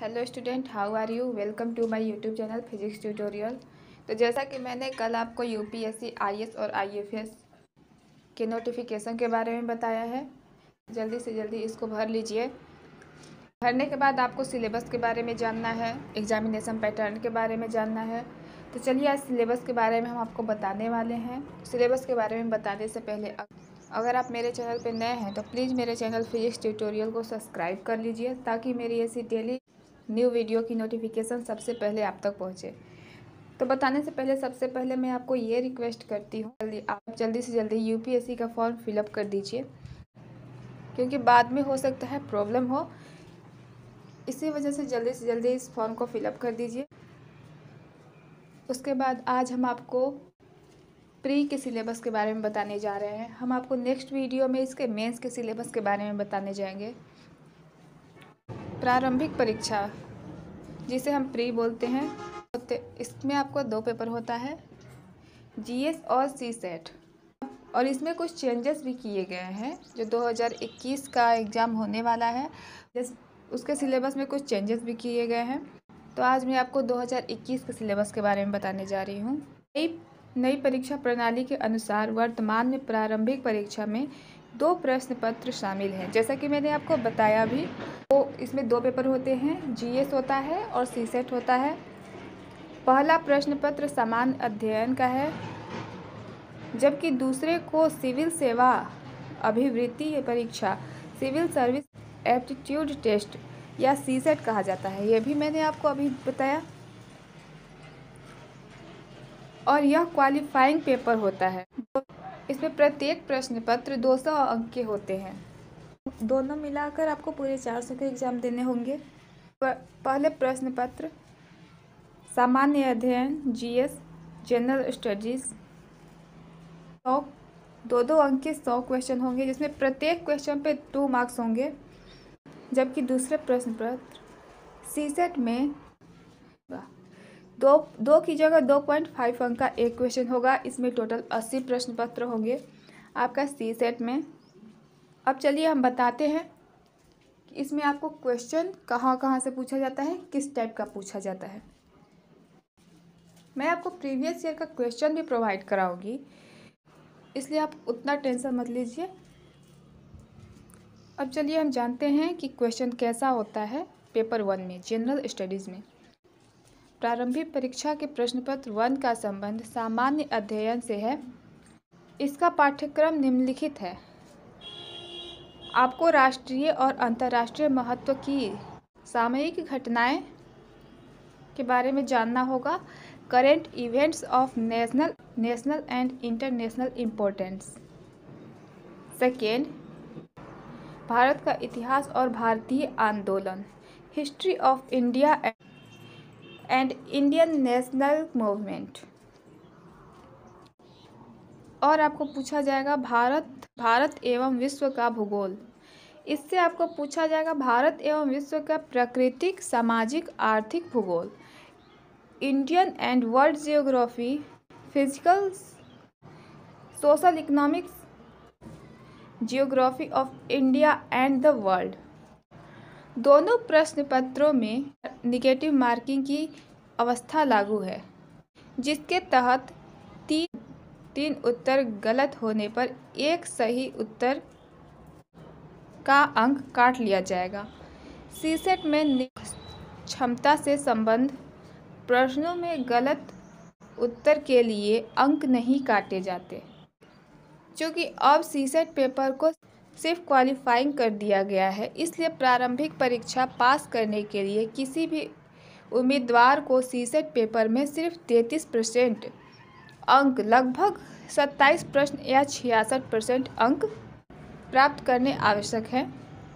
Hello student, how are you. Welcome to my YouTube channel physics tutorial. तो जैसा कि मैंने कल आपको यूपीएससी आईएएस और आईएफएस के नोटिफिकेशन के बारे में बताया है, जल्दी से जल्दी इसको भर लीजिए। भरने के बाद आपको सिलेबस के बारे में जानना है, एग्जामिनेशन पैटर्न के बारे में जानना है। तो चलिए आज सिलेबस के बारे में हम आपको बताने वाले हैं। सिलेबस के बारे में बताने से पहले अगर आप मेरे चैनल पर नए हैं तो प्लीज़ मेरे चैनल फिजिक्स ट्यूटोरियल को सब्सक्राइब कर लीजिए, ताकि मेरी ऐसी डेली न्यू वीडियो की नोटिफिकेशन सबसे पहले आप तक पहुंचे। तो बताने से पहले सबसे पहले मैं आपको ये रिक्वेस्ट करती हूँ, आप जल्दी से जल्दी यूपीएससी का फॉर्म फिलअप कर दीजिए, क्योंकि बाद में हो सकता है प्रॉब्लम हो। इसी वजह से जल्दी इस फॉर्म को फिलअप कर दीजिए। उसके बाद आज हम आपको प्री के सिलेबस के बारे में बताने जा रहे हैं। हम आपको नेक्स्ट वीडियो में इसके मेंस के सिलेबस के बारे में बताने जाएंगे। प्रारंभिक परीक्षा, जिसे हम प्री बोलते हैं, इसमें आपको 2 पेपर होता है, जीएस और सीसेट। और इसमें कुछ चेंजेस भी किए गए हैं। जो 2021 का एग्ज़ाम होने वाला है, उसके सिलेबस में कुछ चेंजेस भी किए गए हैं। तो आज मैं आपको 2021 के सिलेबस के बारे में बताने जा रही हूँ। नई परीक्षा प्रणाली के अनुसार वर्तमान में प्रारंभिक परीक्षा में 2 प्रश्न पत्र शामिल हैं। जैसा कि मैंने आपको बताया भी, तो इसमें 2 पेपर होते हैं, जीएस होता है और सीसेट होता है। पहला प्रश्न पत्र सामान्य अध्ययन का है, जबकि दूसरे को सिविल सेवा अभिवृत्ति परीक्षा, सिविल सर्विस एप्टीट्यूड टेस्ट या सीसेट कहा जाता है। यह भी मैंने आपको अभी बताया। और यह क्वालिफाइंग पेपर होता है। इसमें प्रत्येक प्रश्न पत्र 200 अंक के होते हैं। दोनों मिलाकर आपको पूरे 400 के एग्ज़ाम देने होंगे। पहले प्रश्न पत्र सामान्य अध्ययन, जीएस, जनरल स्टडीज़, 2 अंक के 100 क्वेश्चन होंगे, जिसमें प्रत्येक क्वेश्चन पे 2 मार्क्स होंगे। जबकि दूसरे प्रश्न पत्र सीसेट में 2 की जगह 2.5 अंक का एक क्वेश्चन होगा। इसमें टोटल 80 प्रश्न पत्र होंगे आपका सीसेट में। अब चलिए हम बताते हैं कि इसमें आपको क्वेश्चन कहाँ से पूछा जाता है, किस टाइप का पूछा जाता है। मैं आपको प्रीवियस ईयर का क्वेश्चन भी प्रोवाइड कराऊंगी, इसलिए आप उतना टेंशन मत लीजिए। अब चलिए हम जानते हैं कि क्वेश्चन कैसा होता है पेपर 1 में, जनरल स्टडीज़ में। प्रारंभिक परीक्षा के प्रश्न पत्र 1 का संबंध सामान्य अध्ययन से है। इसका पाठ्यक्रम निम्नलिखित है। आपको राष्ट्रीय और अंतर्राष्ट्रीय महत्व की सामयिक घटनाएं के बारे में जानना होगा। Current events of national and international importance. Second, Bharat का इतिहास और भारतीय आंदोलन, history of India and Indian national movement. और आपको पूछा जाएगा भारत एवं विश्व का भूगोल। इससे आपको पूछा जाएगा भारत एवं विश्व का प्राकृतिक, सामाजिक, आर्थिक भूगोल, Indian and world geography, physical, social, economics, geography of India and the world. दोनों प्रश्न पत्रों में निगेटिव मार्किंग की अवस्था लागू है, जिसके तहत 3 उत्तर गलत होने पर एक सही उत्तर का अंक काट लिया जाएगा। सीसेट में क्षमता से संबंध प्रश्नों में गलत उत्तर के लिए अंक नहीं काटे जाते, क्योंकि अब सीसेट पेपर को सिर्फ क्वालिफाइंग कर दिया गया है। इसलिए प्रारंभिक परीक्षा पास करने के लिए किसी भी उम्मीदवार को सीसेट पेपर में सिर्फ 33% अंक, लगभग 27 प्रश्न या 66% अंक प्राप्त करने आवश्यक हैं।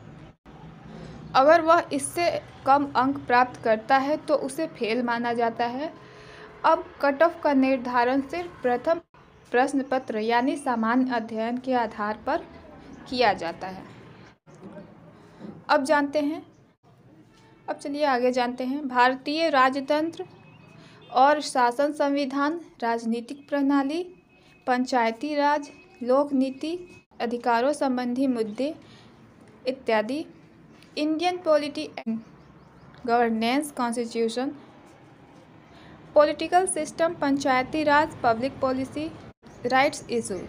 अगर वह इससे कम अंक प्राप्त करता है तो उसे फेल माना जाता है। अब कट ऑफ का निर्धारण सिर्फ प्रथम प्रश्न पत्र यानी सामान्य अध्ययन के आधार पर किया जाता है। अब चलिए आगे जानते हैं। भारतीय राजतंत्र और शासन, संविधान, राजनीतिक प्रणाली, पंचायती राज, लोक नीति, अधिकारों संबंधी मुद्दे इत्यादि। Indian polity and governance, constitution, political system, panchayati raj, public policy, rights issue.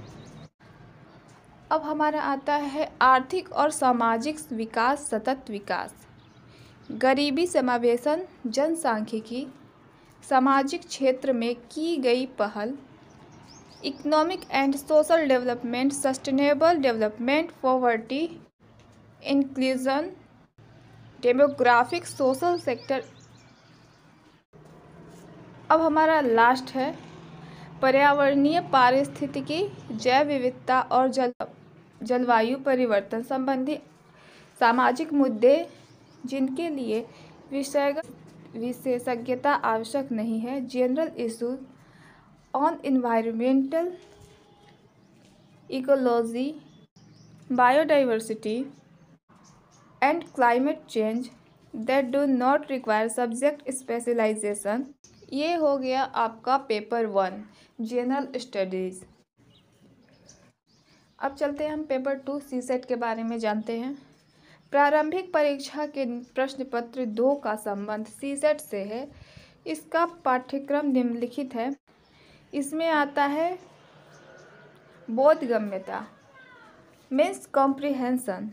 अब हमारा आता है आर्थिक और सामाजिक विकास, सतत विकास, गरीबी समावेशन, जनसांख्यिकी, सामाजिक क्षेत्र में की गई पहल, economic and social development, sustainable development, poverty inclusion, demographic, social sector. अब हमारा लास्ट है पर्यावरणीय पारिस्थितिकी, जैव विविधता और जलवायु परिवर्तन संबंधी सामाजिक मुद्दे जिनके लिए विशेषज्ञता आवश्यक नहीं है, general issues on environmental, ecology, biodiversity and climate change that do not require subject specialization. ये हो गया आपका पेपर 1 जनरल स्टडीज़। अब चलते हैं हम पेपर 2 सीसेट के बारे में जानते हैं। प्रारंभिक परीक्षा के प्रश्न पत्र 2 का संबंध सीसेट से है। इसका पाठ्यक्रम निम्नलिखित है। इसमें आता है बोधगम्यता, मीन्स कॉम्प्रिहेंशन,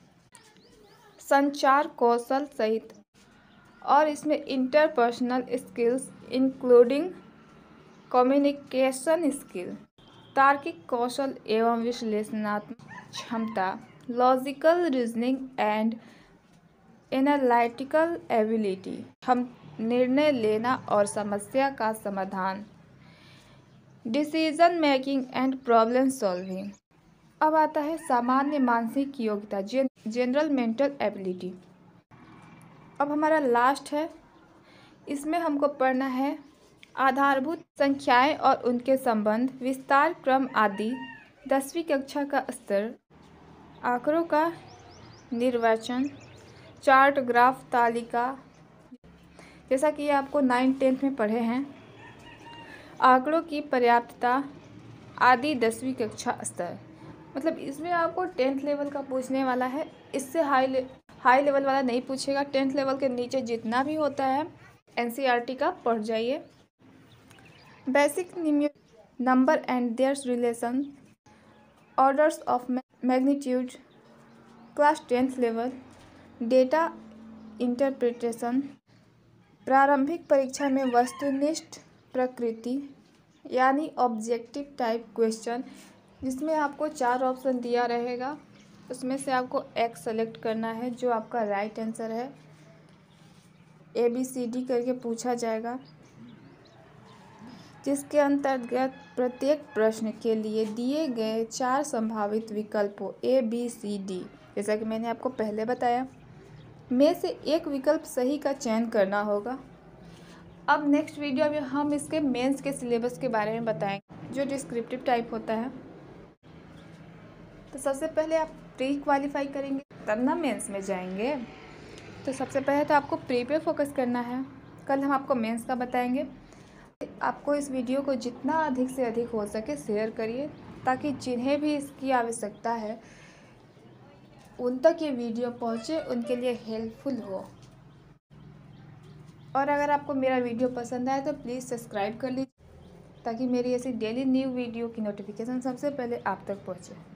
संचार कौशल सहित, और इसमें interpersonal skills including communication skill, तार्किक कौशल एवं विश्लेषणात्मक क्षमता, logical reasoning and analytical ability, हम निर्णय लेना और समस्या का समाधान, decision making and problem solving. अब आता है सामान्य मानसिक योग्यता, जनरल मेंटल एबिलिटी। अब हमारा लास्ट है, इसमें हमको पढ़ना है आधारभूत संख्याएं और उनके संबंध, विस्तार क्रम आदि, 10वीं कक्षा का स्तर, आंकड़ों का निर्वचन, चार्ट, ग्राफ, तालिका, जैसा कि आपको 9th 10th में पढ़े हैं, आंकड़ों की पर्याप्तता आदि, 10वीं कक्षा स्तर। मतलब इसमें आपको 10th लेवल का पूछने वाला है, इससे हाई लेवल वाला नहीं पूछेगा। 10th लेवल के नीचे जितना भी होता है NCERT का पढ़ जाइए। Basic number and their relation, orders of magnitude, class 10th level, data interpretation, प्रारंभिक परीक्षा में वस्तुनिष्ठ प्रकृति यानी ऑब्जेक्टिव टाइप क्वेश्चन, जिसमें आपको 4 ऑप्शन दिया रहेगा, उसमें से आपको एक सेलेक्ट करना है जो आपका राइट आंसर है। ABCD करके पूछा जाएगा, जिसके अंतर्गत प्रत्येक प्रश्न के लिए दिए गए 4 संभावित विकल्पों ABCD, जैसा कि मैंने आपको पहले बताया, में से एक विकल्प सही का चयन करना होगा। अब नेक्स्ट वीडियो में हम इसके मेंस के सिलेबस के बारे में बताएंगे, जो डिस्क्रिप्टिव टाइप होता है। तो सबसे पहले आप प्री क्वालिफाई करेंगे तब ना मेंस में जाएंगे। तो सबसे पहले तो आपको प्री पे फोकस करना है, कल हम आपको मेंस का बताएंगे। आपको इस वीडियो को जितना अधिक से अधिक हो सके शेयर करिए, ताकि जिन्हें भी इसकी आवश्यकता है उन तक ये वीडियो पहुँचे, उनके लिए हेल्पफुल हो। और अगर आपको मेरा वीडियो पसंद आए तो प्लीज़ सब्सक्राइब कर लीजिए, ताकि मेरी ऐसी डेली न्यू वीडियो की नोटिफिकेशन सबसे पहले आप तक पहुँचे।